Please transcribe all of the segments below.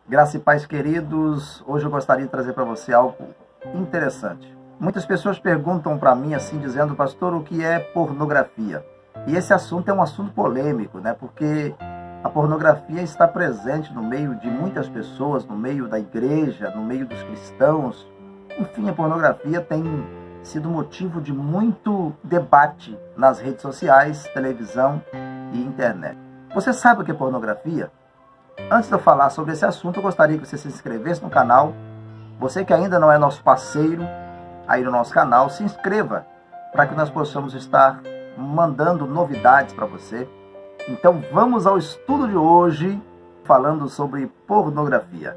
Graça e paz, queridos. Hoje eu gostaria de trazer para você algo interessante. Muitas pessoas perguntam para mim assim, dizendo: pastor, o que é pornografia? E esse assunto é um assunto polêmico, né? Porque a pornografia está presente no meio de muitas pessoas, no meio da igreja, no meio dos cristãos. Enfim, a pornografia tem sido motivo de muito debate nas redes sociais, televisão e internet. Você sabe o que é pornografia? Antes de eu falar sobre esse assunto, eu gostaria que você se inscrevesse no canal. Você que ainda não é nosso parceiro aí no nosso canal, se inscreva para que nós possamos estar mandando novidades para você. Então vamos ao estudo de hoje, falando sobre pornografia.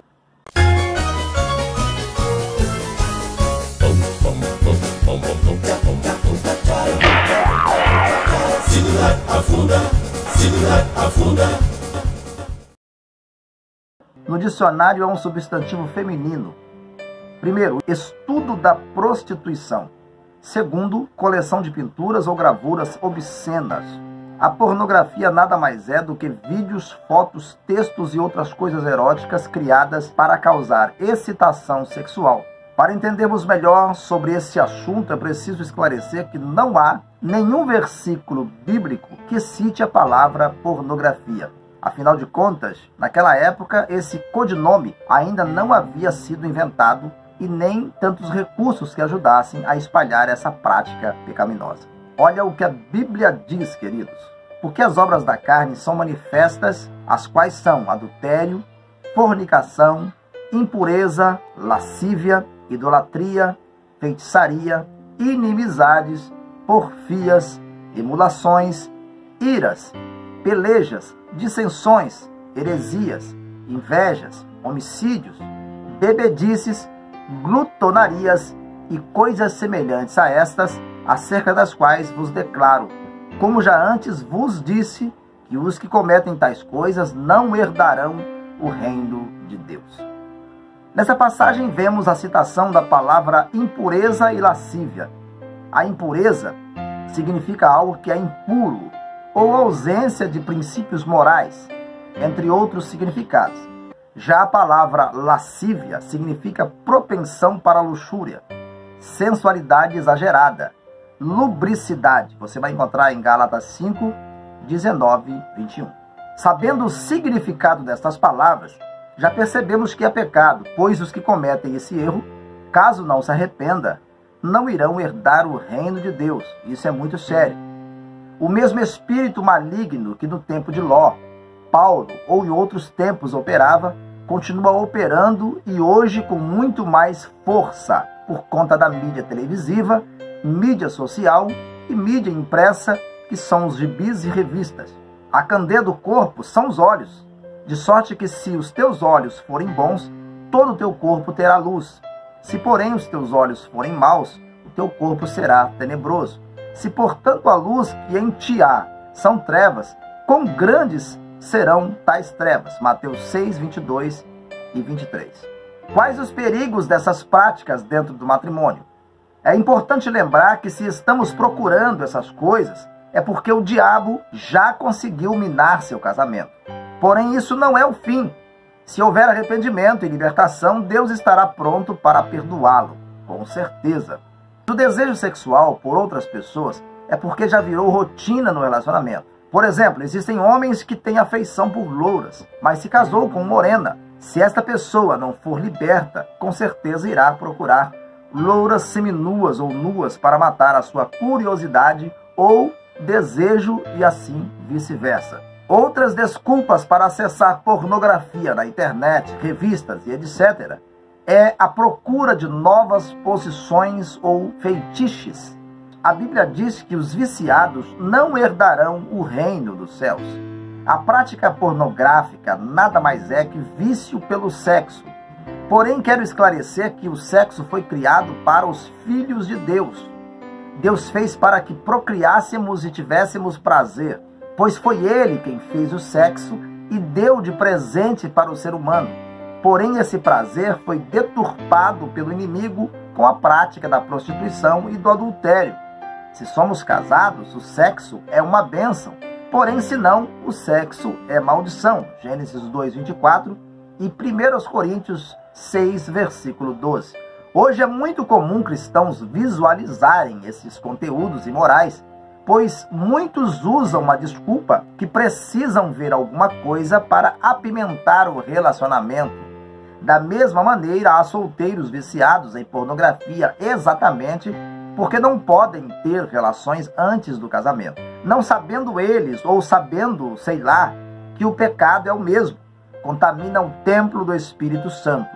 No dicionário é um substantivo feminino. Primeiro, estudo da prostituição. Segundo, coleção de pinturas ou gravuras obscenas. A pornografia nada mais é do que vídeos, fotos, textos e outras coisas eróticas criadas para causar excitação sexual. Para entendermos melhor sobre esse assunto, é preciso esclarecer que não há nenhum versículo bíblico que cite a palavra pornografia. Afinal de contas, naquela época, esse codinome ainda não havia sido inventado e nem tantos recursos que ajudassem a espalhar essa prática pecaminosa. Olha o que a Bíblia diz, queridos. Porque as obras da carne são manifestas, as quais são adultério, fornicação, impureza, lascívia, idolatria, feitiçaria, inimizades, porfias, emulações, iras, pelejas, dissensões, heresias, invejas, homicídios, bebedices, glutonarias e coisas semelhantes a estas, acerca das quais vos declaro, como já antes vos disse, que os que cometem tais coisas não herdarão o reino de Deus. Nessa passagem vemos a citação da palavra impureza e lascívia. A impureza significa algo que é impuro, ou ausência de princípios morais, entre outros significados. Já a palavra lascívia significa propensão para a luxúria, sensualidade exagerada, lubricidade. Você vai encontrar em Gálatas 5, 19, 21. Sabendo o significado destas palavras, já percebemos que é pecado, pois os que cometem esse erro, caso não se arrependa, não irão herdar o reino de Deus. Isso é muito sério. O mesmo espírito maligno que no tempo de Ló, Paulo ou em outros tempos operava, continua operando e hoje com muito mais força por conta da mídia televisiva, mídia social e mídia impressa, que são os gibis e revistas. A candeia do corpo são os olhos, de sorte que se os teus olhos forem bons, todo o teu corpo terá luz. Se porém os teus olhos forem maus, o teu corpo será tenebroso. Se, portanto, a luz que em ti há são trevas, quão grandes serão tais trevas? Mateus 6, 22 e 23. Quais os perigos dessas práticas dentro do matrimônio? É importante lembrar que se estamos procurando essas coisas, é porque o diabo já conseguiu minar seu casamento. Porém, isso não é o fim. Se houver arrependimento e libertação, Deus estará pronto para perdoá-lo, com certeza. O desejo sexual por outras pessoas é porque já virou rotina no relacionamento. Por exemplo, existem homens que têm afeição por louras, mas se casou com morena. Se esta pessoa não for liberta, com certeza irá procurar louras seminuas ou nuas para matar a sua curiosidade ou desejo e assim vice-versa. Outras desculpas para acessar pornografia na internet, revistas e etc. é a procura de novas posições ou feitiços. A Bíblia diz que os viciados não herdarão o reino dos céus. A prática pornográfica nada mais é que vício pelo sexo. Porém, quero esclarecer que o sexo foi criado para os filhos de Deus. Deus fez para que procriássemos e tivéssemos prazer, pois foi Ele quem fez o sexo e deu de presente para o ser humano. Porém, esse prazer foi deturpado pelo inimigo com a prática da prostituição e do adultério. Se somos casados, o sexo é uma bênção. Porém, se não, o sexo é maldição. Gênesis 2:24 e 1 Coríntios 6, versículo 12. Hoje é muito comum cristãos visualizarem esses conteúdos imorais, pois muitos usam uma desculpa que precisam ver alguma coisa para apimentar o relacionamento. Da mesma maneira, há solteiros viciados em pornografia exatamente porque não podem ter relações antes do casamento, não sabendo eles, ou sabendo, sei lá, que o pecado é o mesmo, contamina o templo do Espírito Santo.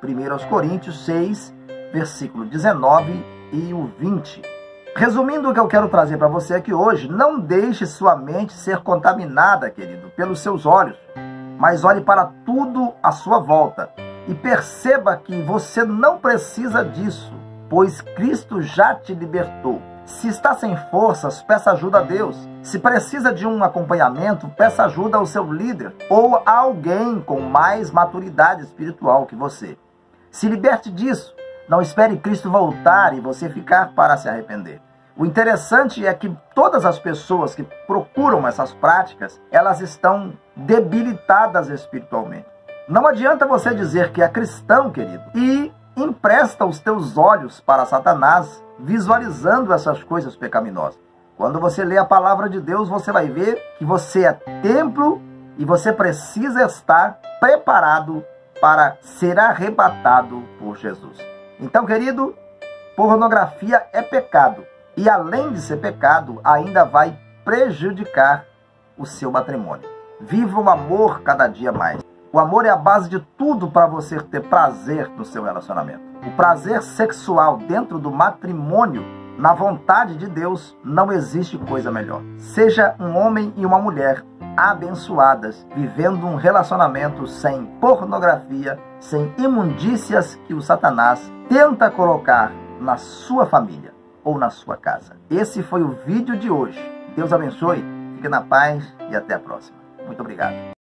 1 Coríntios 6, versículo 19 e o 20. Resumindo, o que eu quero trazer para você aqui hoje: não deixe sua mente ser contaminada, querido, pelos seus olhos, mas olhe para tudo à sua volta e perceba que você não precisa disso, pois Cristo já te libertou. Se está sem forças, peça ajuda a Deus. Se precisa de um acompanhamento, peça ajuda ao seu líder ou a alguém com mais maturidade espiritual que você. Se liberte disso. Não espere Cristo voltar e você ficar para se arrepender. O interessante é que todas as pessoas que procuram essas práticas, elas estão debilitadas espiritualmente. Não adianta você dizer que é cristão, querido, e empresta os teus olhos para Satanás, visualizando essas coisas pecaminosas. Quando você lê a palavra de Deus, você vai ver que você é templo e você precisa estar preparado para ser arrebatado por Jesus. Então, querido, pornografia é pecado. E além de ser pecado, ainda vai prejudicar o seu matrimônio. Viva o amor cada dia mais. O amor é a base de tudo para você ter prazer no seu relacionamento. O prazer sexual dentro do matrimônio, na vontade de Deus, não existe coisa melhor. Seja um homem e uma mulher abençoadas, vivendo um relacionamento sem pornografia, sem imundícias que o Satanás tenta colocar na sua família ou na sua casa. Esse foi o vídeo de hoje. Deus abençoe, fique na paz e até a próxima. Muito obrigado.